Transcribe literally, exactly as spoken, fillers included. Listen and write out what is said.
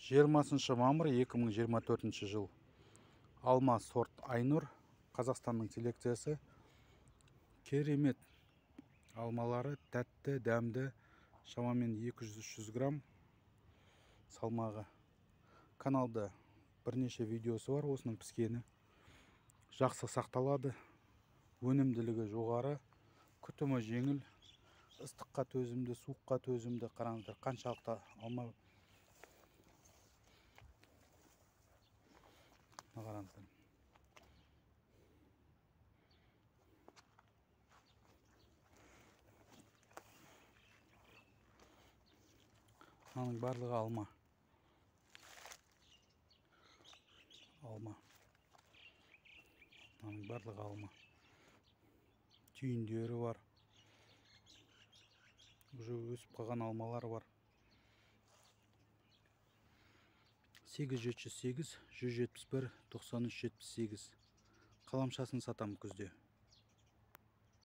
жиырмасыншы мамыр екі мың жиырма төртінші жыл. Алма сорт Айнұр. Қазақстанның селекциясы. Керемет алмалары, тәтті, дәмді. Шамамен екі жүз үш жүз грамм салмағы. Каналда бірнеше видеосы бар осының піскені. Жақсы сақталады. Өнімділігі жоғары. Күтімі жеңіл. Ыстыққа төзімді, суыққа төзімді. Қараңыздар, қаншалықты алма. Қараңыздар. Мынаның барлығы алма. Алма. Мынаның барлығы алма. Түйіндері бар. Уже өсіп қалған алмалар бар. сегіз жеті жүз сегіз жүз жетпіс бір тоқсан үш жетпіс сегіз. Қаламшасын сатам күзде.